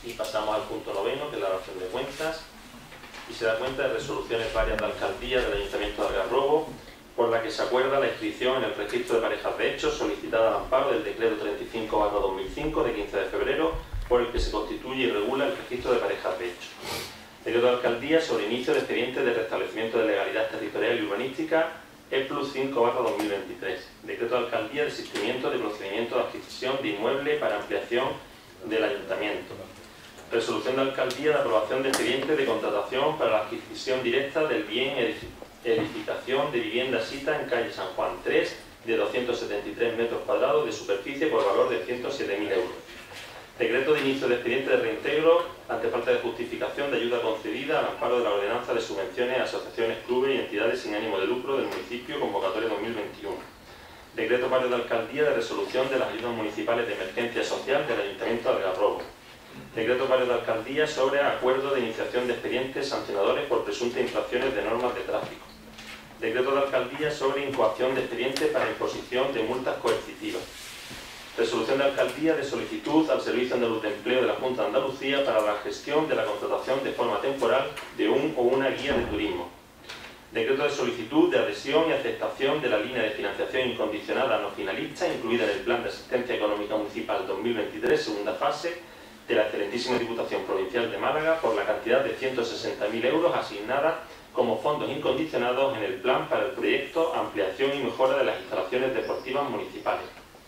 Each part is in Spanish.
Y pasamos al punto noveno, que es la dación de cuentas, y se da cuenta de resoluciones varias de alcaldía del Ayuntamiento de Algarrobo, por la que se acuerda la inscripción en el registro de parejas de hechos solicitada al amparo del decreto 35/2005 de 15 de febrero, por el que se constituye y regula el registro de parejas de hechos. Decreto de alcaldía sobre inicio de expediente de restablecimiento de legalidad territorial y urbanística E+5/2023. Decreto de alcaldía de desistimiento de procedimiento de adquisición de inmueble para ampliación del ayuntamiento. Resolución de alcaldía de aprobación de expediente de contratación para la adquisición directa del bien edificación de vivienda sita en calle San Juan 3 de 273 metros cuadrados de superficie por valor de 107.000 euros. Decreto de inicio de expediente de reintegro ante falta de justificación de ayuda concedida al amparo de la ordenanza de subvenciones a asociaciones, clubes y entidades sin ánimo de lucro del municipio, convocatoria 2021. Decreto varios de alcaldía de resolución de las ayudas municipales de emergencia social del Ayuntamiento de Algarrobo. Decreto varios de alcaldía sobre acuerdo de iniciación de expedientes sancionadores por presuntas infracciones de normas de tráfico. Decreto de alcaldía sobre incoación de expedientes para imposición de multas coercitivas. Resolución de alcaldía de solicitud al Servicio Andaluz de Empleo de la Junta de Andalucía para la gestión de la contratación de forma temporal de un o una guía de turismo. Decreto de solicitud de adhesión y aceptación de la línea de financiación incondicionada no finalista incluida en el Plan de Asistencia Económica Municipal 2023, segunda fase, de la excelentísima Diputación Provincial de Málaga por la cantidad de 160.000 euros asignada como fondos incondicionados en el plan para el proyecto Ampliación y Mejora de las Instalaciones Deportivas Municipales.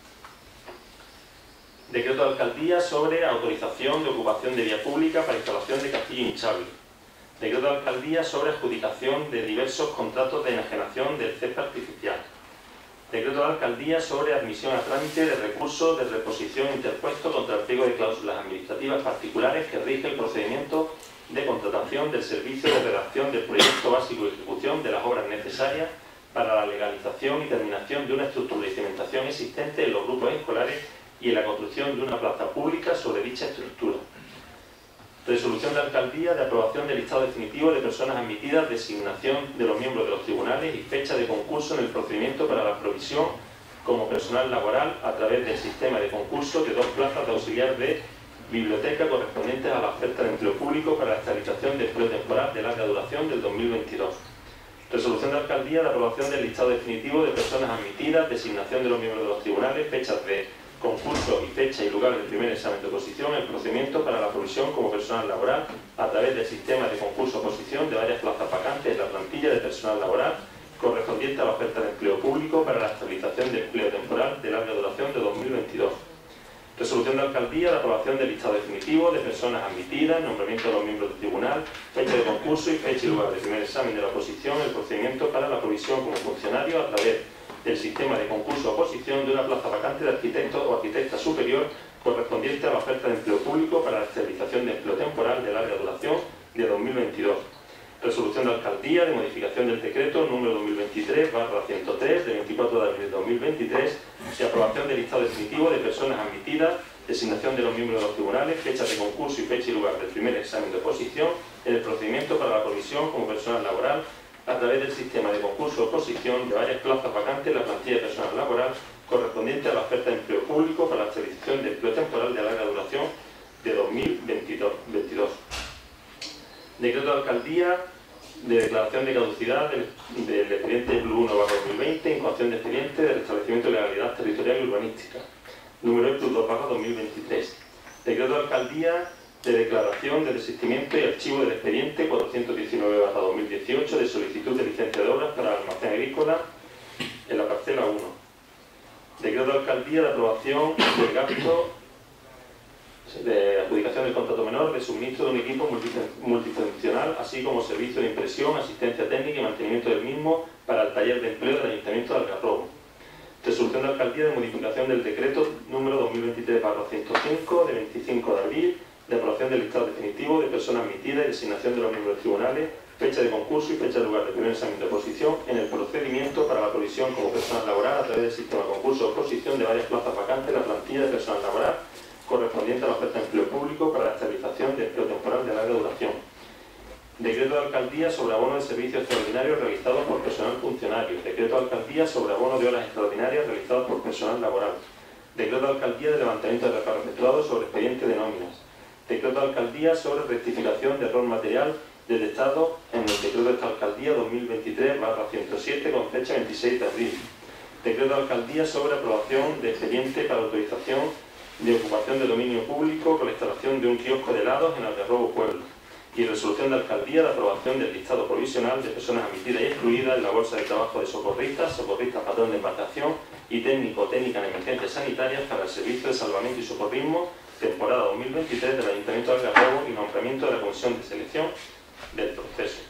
Decreto de alcaldía sobre autorización de ocupación de vía pública para instalación de castillo hinchable. Decreto de alcaldía sobre adjudicación de diversos contratos de enajenación del césped artificial. Decreto de alcaldía sobre admisión a trámite de recursos de reposición interpuesto contra el pliego de cláusulas administrativas particulares que rige el procedimiento de contratación del servicio de redacción del proyecto básico y ejecución de las obras necesarias para la legalización y terminación de una estructura y cimentación existente en los grupos escolares y en la construcción de una plaza pública sobre dicha estructura. Resolución de alcaldía de aprobación del listado definitivo de personas admitidas, designación de los miembros de los tribunales y fecha de concurso en el procedimiento para la provisión como personal laboral a través del sistema de concurso de 2 plazas de auxiliar de biblioteca correspondientes a la oferta de empleo público para la estabilización de empleo temporal de larga duración del 2022. Resolución de alcaldía de aprobación del listado definitivo de personas admitidas, designación de los miembros de los tribunales, fechas de concurso y fecha y lugar del primer examen de oposición, el procedimiento para la provisión como personal laboral a través del sistema de concurso-oposición de varias plazas vacantes en la plantilla de personal laboral correspondiente a la oferta de empleo público para la estabilización de empleo temporal de larga duración de 2022. Resolución de alcaldía de aprobación del listado definitivo de personas admitidas, nombramiento de los miembros del tribunal, fecha de concurso y fecha y lugar del primer examen de la oposición, el procedimiento para la provisión como funcionario a través del sistema de concurso-oposición de una plaza vacante de arquitecto o arquitecta superior correspondiente a la oferta de empleo público para la estabilización de empleo temporal de larga duración de 2022. Resolución de alcaldía de modificación del decreto número 2023/103 de 24 de abril de 2023 de aprobación del listado definitivo de personas admitidas, designación de los miembros de los tribunales, fechas de concurso y fecha y lugar del primer examen de oposición en el procedimiento para la provisión como personal laboral a través del sistema de concurso-oposición de varias plazas vacantes en la plantilla de personal laboral correspondiente a la oferta de empleo público para la estabilización de empleo temporal de larga duración de 2022. Decreto de alcaldía de declaración de caducidad del expediente PLU 1/2020, incoación de expediente de restablecimiento de legalidad territorial y urbanística, número E+2/2023. Decreto de alcaldía de declaración de desistimiento y archivo del expediente 419/2018 de solicitud de licencia de obras para el almacén agrícola en la parcela 1. Decreto de alcaldía de aprobación del gasto de adjudicación del contrato menor de suministro de un equipo multifuncional, así como servicio de impresión, asistencia técnica y mantenimiento del mismo para el taller de empleo del Ayuntamiento de Algarrobo. Resolución de alcaldía de modificación del decreto número 2023/105 de 25 de abril de aprobación del listado definitivo de personas admitidas y designación de los miembros de tribunales, fecha de concurso y fecha de lugar del primer examen de oposición en el procedimiento para la provisión como personal laboral a través del sistema de concurso-oposición de varias plazas vacantes en la plantilla de personal laboral correspondiente a la oferta de empleo público para la estabilización de empleo temporal de larga duración. Decreto de alcaldía sobre abono de servicios extraordinarios realizados por personal funcionario. Decreto de alcaldía sobre abono de horas extraordinarias realizados por personal laboral. Decreto de alcaldía de levantamiento de reparo efectuado sobre expediente de nóminas. Decreto Decreto de Alcaldía sobre rectificación de error material detectado en el Decreto de esta Alcaldía 2023/107 con fecha 26 de abril. Decreto de Alcaldía sobre aprobación de expediente para autorización de ocupación de dominio público con la instalación de un kiosco de helados en Algarrobo Puebla. Y resolución de Alcaldía de aprobación del listado provisional de personas admitidas y excluidas en la bolsa de trabajo de socorristas, socorristas patrón de embarcación y técnico o técnica en emergencias sanitarias para el servicio de salvamento y socorrismo temporada 2023 del Ayuntamiento de Algarrobo y nombramiento de la Comisión de Selección del proceso.